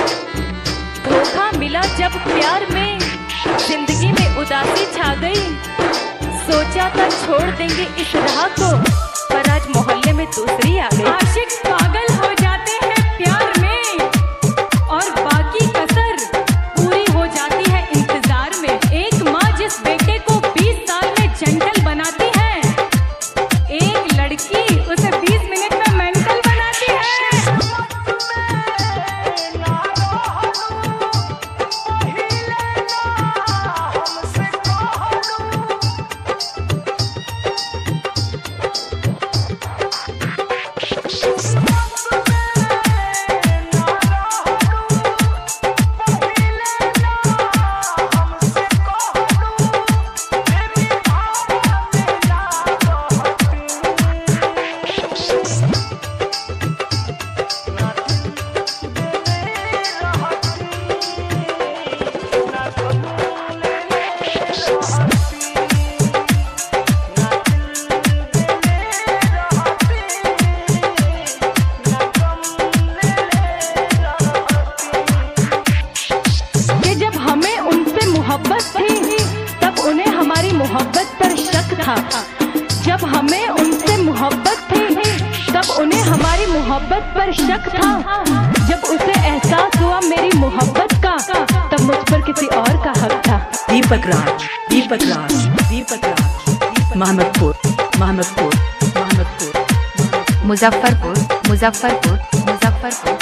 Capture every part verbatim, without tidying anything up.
धोखा मिला जब प्यार में, जिंदगी में उदासी छा गई। सोचा था छोड़ देंगे इस राह को, पर आज मोहल्ले में दूसरी आ गई। आशिक पागल हो जाते हैं प्यार में, और बाकी कसर पूरी हो जाती है इंतजार में। एक माँ जिस बेटे को बीस साल में जंटल बनाती है, एक लड़की उसे बीस मिनट में मेंटल बनाती है। मोहब्बत पर शक था, जब हमें उनसे मोहब्बत थी तब उन्हें हमारी मोहब्बत पर शक था। जब उसे एहसास हुआ मेरी मोहब्बत का, तब मुझ पर किसी और का हक था। दीपक राज, दीपक राज, दीपक राज, महमदपुर, महमदपुर, महमदपुर, मुजफ्फरपुर, मुजफ्फरपुर, मुजफ्फरपुर।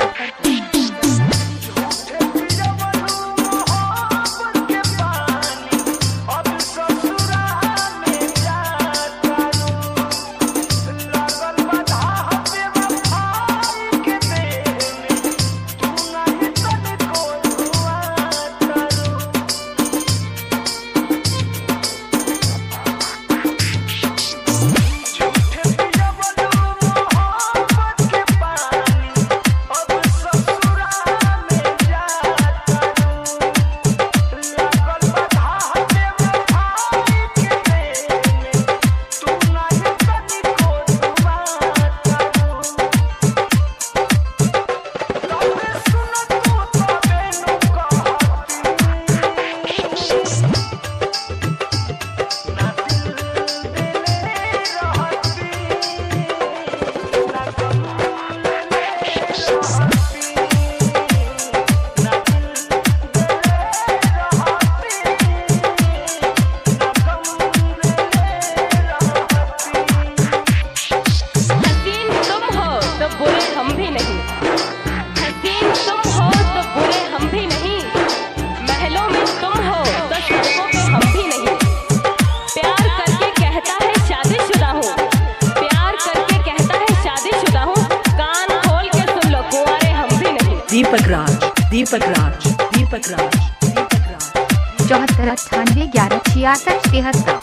दीपक राज, दीपक राज, दीपक राज, दीपक राज। चौहत्तर अट्ठानवे ग्यारह छियासठ तिहत्तर।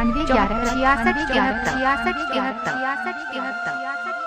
अट्ठानवे ग्यारह छियासठ ग्यारह छियासठ तिहत्तर छियासठ तिहत्तर